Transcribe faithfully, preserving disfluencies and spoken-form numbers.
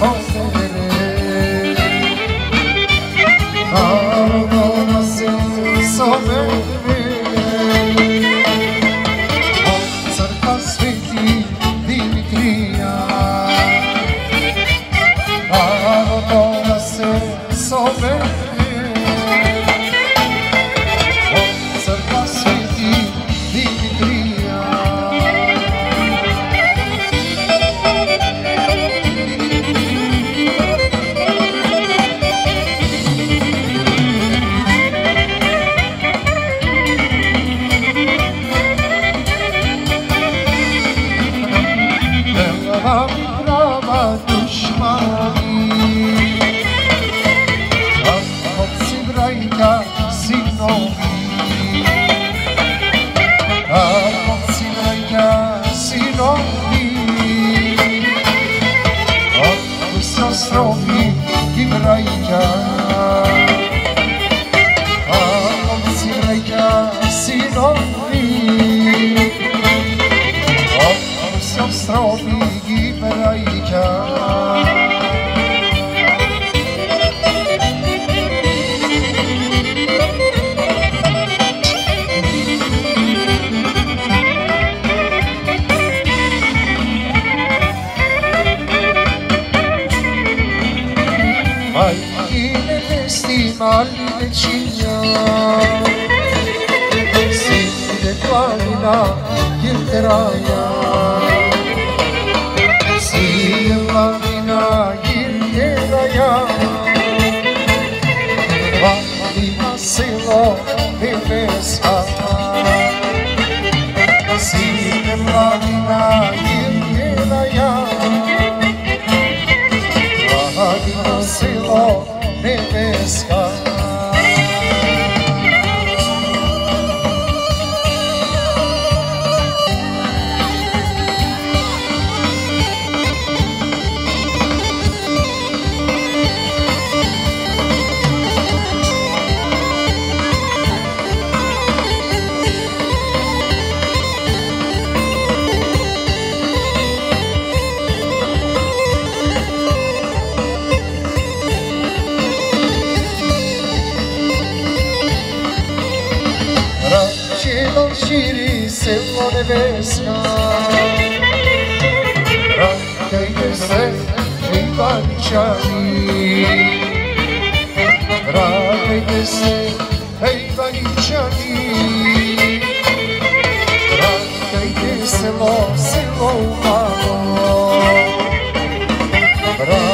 sobere, narodno nas je sobere. Od crkva Sveti Dimitrija, narodno nas je sobere. Od crkva Sveti Dimitrija, prava dušmani, Otci Brajka sinovi, Otci Brajka sinovi, Otci stromi i Brajka, Otci Brajka sinovi, Otci stromi i Brajka. Majki nebesni mali većinja, Sine planina Gilderaja, Sine planina Gilderaja, Valima selo nebeska, Sine planina Gilderaja, Valima selo nebeska. Rađenom širi selo nebeska, rađajte se Ivaničani, rađajte se Ivaničani, rađajte selo, selo malo,